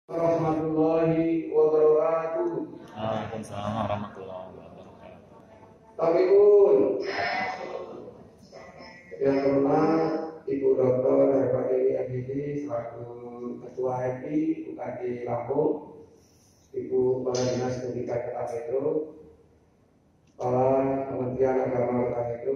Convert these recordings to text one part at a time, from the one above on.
Warahmatullahi wabarakatuh. Waalaikumsalam warahmatullahi wabarakatuh. Tabibun. Yang hormat Ibu Dr. Herbadewi Abidi selaku Ketua HMI UKD Lampung, Ibu Kepala Dinas Pendidikan Kota Metro, Kepala Kementerian Agama Kota Metro,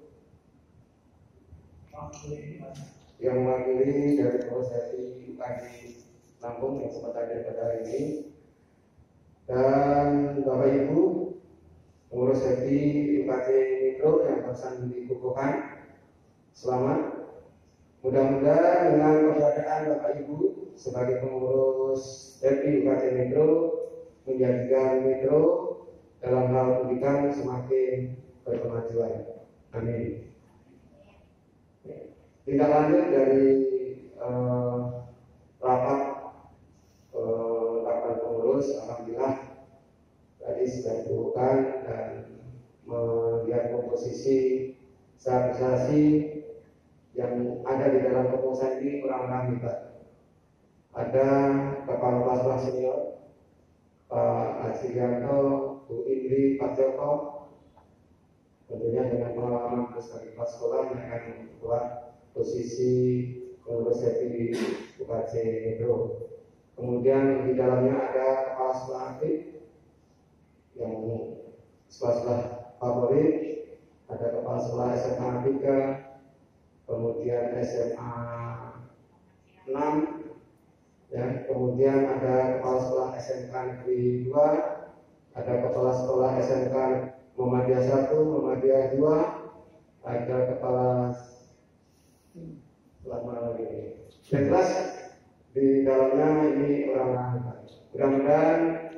yang mewakili dari Prosesi UKD Lampung yang sempat hadir pada hari ini, dan Bapak Ibu pengurus HMI UKD Metro yang barusan dikukuhkan. Selamat. Mudah-mudahan dengan keberadaan Bapak Ibu sebagai pengurus HMI UKD Metro menjadikan Metro dalam hal pendidikan semakin berkemajuan. Amin. Tindak lanjut dari rapat pengurus, alhamdulillah tadi sudah dikukuhkan dan melihat komposisi organisasi yang ada di dalam kepengurusan ini orang-orang hebat. Ada Kepala Kelas Senior Pak Acianto, Bu Indri, Pak Joko, tentunya dengan pengalaman sebagai kepala sekolah yang akan memperkuat posisi pengurus HMI UKD Metro. Kemudian di dalamnya ada kepala sekolah aktif yang sekolah favorit, ada kepala sekolah SMA 3, kemudian SMA 6, ya, kemudian ada kepala sekolah SMK Negeri 2, ada kepala sekolah SMK Muhammadiyah 1, Muhammadiyah 2, ada kepala yang jelas di dalamnya ini orang-orang. Mudah-mudahan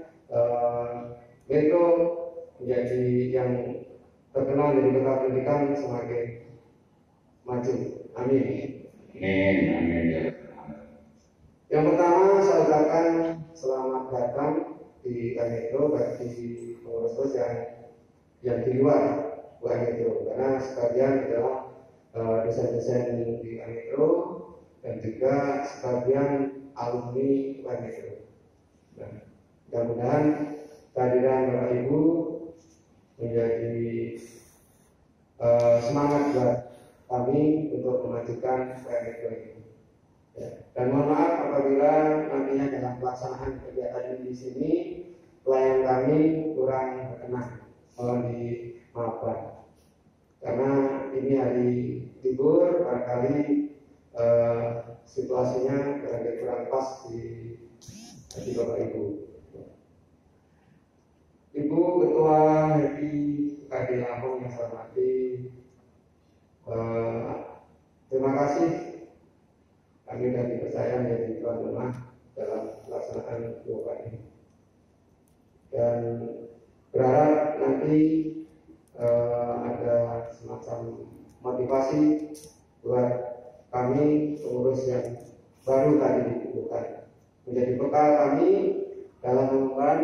Metro menjadi yang terkenal dari kota pendidikan semakin maju. Amin. Amin. Yang pertama saya ucapkan selamat datang di Metro bagi pengurus yang di luar Metro, karena sebagian adalah dosen-dosen di Metro dan juga sebagian alumni Metro. Nah, mudah-mudahan kehadiran Bapak Ibu menjadi semangat buat kami untuk memajukan Metro ini. Ya. Dan mohon maaf apabila nantinya dalam pelaksanaan kegiatan di sini pelayan kami kurang berkenan, mohon dimaafkan. Karena ini hari libur, barangkali situasinya kurang pas di hati Bapak Ibu. Ibu Ketua HMI UKD Lampung yang saya hormati, terima kasih kami sudah dipercaya menjadi tuan rumah dalam pelaksanaan UKD ini. Dan berharap nanti ada semacam motivasi buat kami pengurus yang baru tadi dikukuhkan, menjadi bekal kami dalam mengemban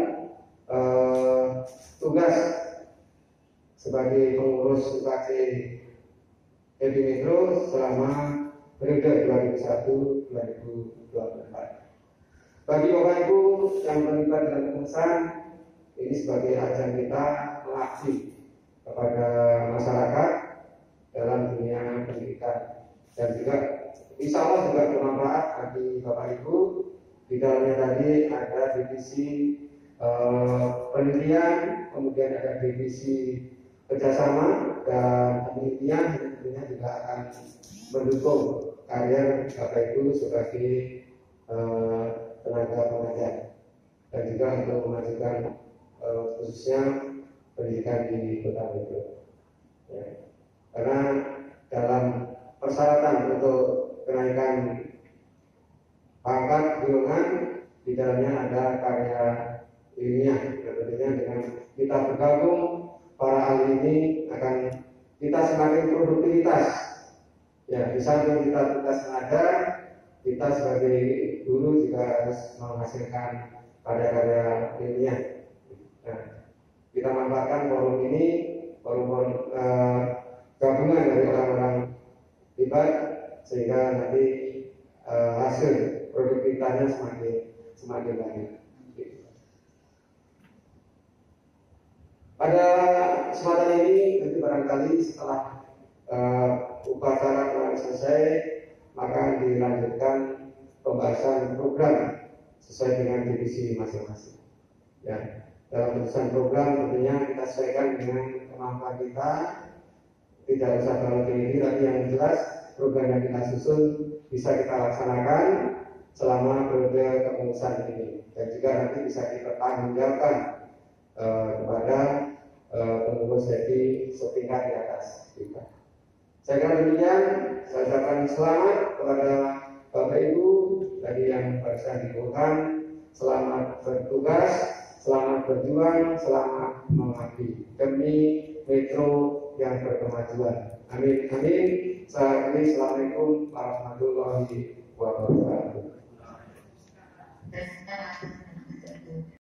tugas sebagai pengurus UKD HMI Metro selama periode 2001-2024. Bagi Bapak Ibu yang terlibat dalam pengurusan ini sebagai ajang kita mengabdi kepada masyarakat dalam dunia pendidikan, dan juga insya Allah juga bermanfaat bagi Bapak Ibu. Di dalamnya tadi ada divisi penelitian, kemudian ada divisi kerjasama dan penelitian yang tentunya juga akan mendukung karir Bapak Ibu sebagai tenaga pengajar, dan juga untuk memajukan khususnya pendidikan di Kota Metro. Ya. Karena dalam persyaratan untuk kenaikan pangkat golongan di dalamnya ada karya ilmiah, dan tentunya dengan kita bergabung para ahli ini akan kita semakin produktivitas. Ya, di samping kita tugas mengajar, kita sebagai guru juga harus menghasilkan karya-karya ilmiah. Nah, kita manfaatkan forum ini, forum gabungan dari orang-orang hebat, sehingga nanti hasil produktivitasnya semakin banyak. Pada kesempatan ini nanti barangkali setelah upacara telah selesai, maka dilanjutkan pembahasan program sesuai dengan divisi masing-masing. Ya, dalam pembahasan program tentunya kita sesuaikan dengan kemampuan kita. Tidak usah terlalu tinggi, tapi yang jelas program yang kita susun bisa kita laksanakan selama periode kepengurusan ini, dan juga nanti bisa dipertanggungjawabkan kepada pengurus jadi sepihak di atas kita. Saya kira demikian. Saya ucapkan selamat kepada Bapak Ibu tadi yang barusan dikumpulkan. Selamat bertugas, selamat berjuang, selamat mengabdi demi Metro yang berkemajuan. Amin, amin. Assalamualaikum warahmatullahi wabarakatuh.